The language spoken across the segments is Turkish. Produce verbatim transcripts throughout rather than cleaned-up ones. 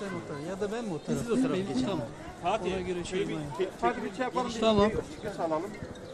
sen o tarafa ya da ben mi o tarafa? Siz o tarafa geçin. Tamam. Fatih, Ona göre şey yapayım. Fatih bir şey yapalım. Tamam. Bir salalım.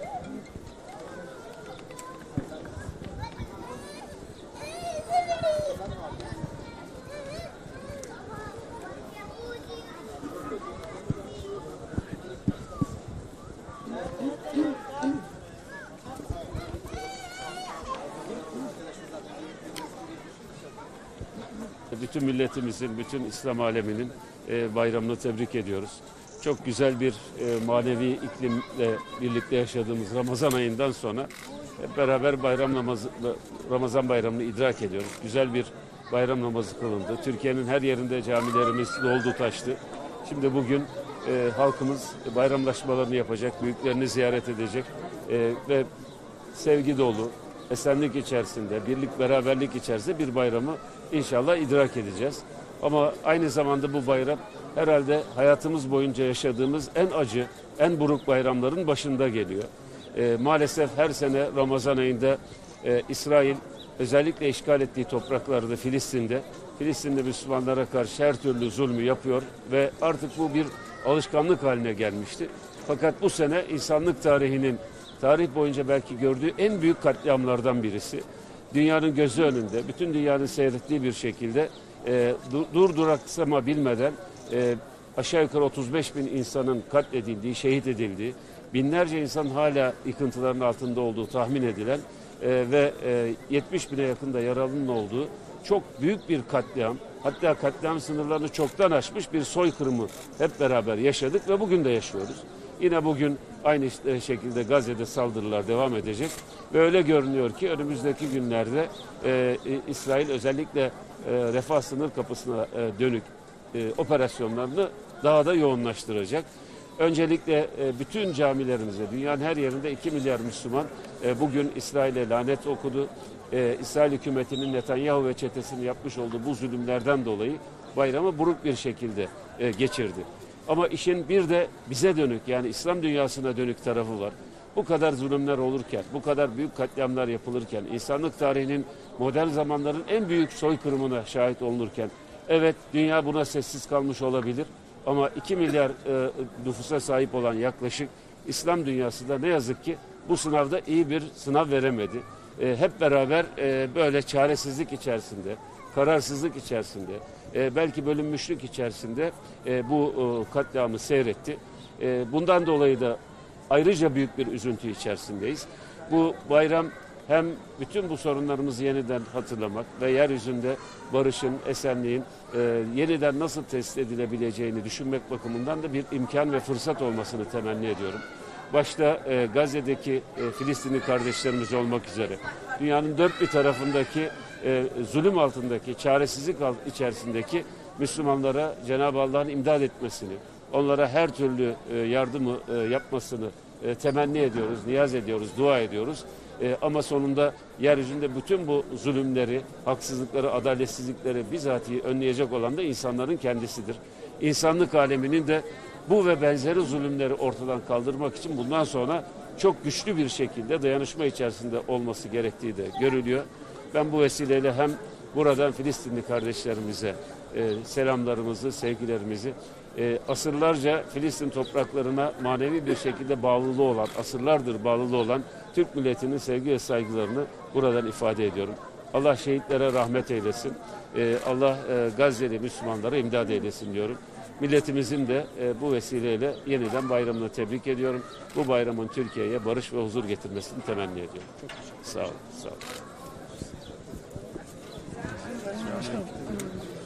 Bütün milletimizin, bütün İslam aleminin e, bayramını tebrik ediyoruz. Çok güzel bir e, manevi iklimle birlikte yaşadığımız Ramazan ayından sonra hep beraber bayram namazı, Ramazan bayramını idrak ediyoruz. Güzel bir bayram namazı kılındı. Türkiye'nin her yerinde camilerimiz doldu taştı. Şimdi bugün e, halkımız bayramlaşmalarını yapacak, büyüklerini ziyaret edecek e, ve sevgi dolu, esenlik içerisinde, birlik, beraberlik içerisinde bir bayramı inşallah idrak edeceğiz. Ama aynı zamanda bu bayram herhalde hayatımız boyunca yaşadığımız en acı, en buruk bayramların başında geliyor. E, maalesef her sene Ramazan ayında e, İsrail özellikle işgal ettiği topraklarda Filistin'de, Filistin'de Müslümanlara karşı her türlü zulmü yapıyor ve artık bu bir alışkanlık haline gelmişti. Fakat bu sene insanlık tarihinin tarih boyunca belki gördüğü en büyük katliamlardan birisi. Dünyanın gözü önünde, bütün dünyanın seyrettiği bir şekilde e, dur duraksama bilmeden e, aşağı yukarı otuz beş bin insanın katledildiği, şehit edildiği, binlerce insan hala yıkıntıların altında olduğu tahmin edilen e, ve e, yetmiş bine yakın da yaralının olduğu çok büyük bir katliam, hatta katliam sınırlarını çoktan aşmış bir soykırımı hep beraber yaşadık ve bugün de yaşıyoruz. Yine bugün aynı şekilde Gazze'de saldırılar devam edecek ve öyle görünüyor ki önümüzdeki günlerde e, İsrail özellikle e, Refah sınır kapısına e, dönük e, operasyonlarını daha da yoğunlaştıracak. Öncelikle e, bütün camilerimize, dünyanın her yerinde iki milyar Müslüman e, bugün İsrail'e lanet okudu. E, İsrail hükümetinin Netanyahu ve çetesinin yapmış olduğu bu zulümlerden dolayı bayramı buruk bir şekilde e, geçirdi. Ama işin bir de bize dönük, yani İslam dünyasına dönük tarafı var. Bu kadar zulümler olurken, bu kadar büyük katliamlar yapılırken, insanlık tarihinin modern zamanların en büyük soykırımına şahit olunurken, evet dünya buna sessiz kalmış olabilir ama iki milyar e, nüfusa sahip olan yaklaşık İslam dünyası da ne yazık ki bu sınavda iyi bir sınav veremedi. E, hep beraber e, böyle çaresizlik içerisinde, kararsızlık içerisinde, e, belki bölünmüşlük içerisinde e, bu e, katliamı seyretti. E, bundan dolayı da ayrıca büyük bir üzüntü içerisindeyiz. Bu bayram hem bütün bu sorunlarımızı yeniden hatırlamak ve yeryüzünde barışın, esenliğin e, yeniden nasıl tesis edilebileceğini düşünmek bakımından da bir imkan ve fırsat olmasını temenni ediyorum. Başta e, Gazze'deki e, Filistinli kardeşlerimiz olmak üzere dünyanın dört bir tarafındaki e, zulüm altındaki, çaresizlik alt, içerisindeki Müslümanlara Cenab-ı Allah'ın imdad etmesini, onlara her türlü e, yardımı e, yapmasını e, temenni ediyoruz, niyaz ediyoruz, dua ediyoruz. E, ama sonunda yeryüzünde bütün bu zulümleri, haksızlıkları, adaletsizlikleri bizatihi önleyecek olan da insanların kendisidir. İnsanlık aleminin de bu ve benzeri zulümleri ortadan kaldırmak için bundan sonra çok güçlü bir şekilde dayanışma içerisinde olması gerektiği de görülüyor. Ben bu vesileyle hem buradan Filistinli kardeşlerimize e, selamlarımızı, sevgilerimizi, e, asırlarca Filistin topraklarına manevi bir şekilde bağlılığı olan, asırlardır bağlılığı olan Türk milletinin sevgi ve saygılarını buradan ifade ediyorum. Allah şehitlere rahmet eylesin. E, Allah e, Gazze'li Müslümanlara imdad eylesin diyorum. Milletimizin de e, bu vesileyle yeniden bayramını tebrik ediyorum. Bu bayramın Türkiye'ye barış ve huzur getirmesini temenni ediyorum. Çok teşekkür ederim. Sağ olun. Sağ olun.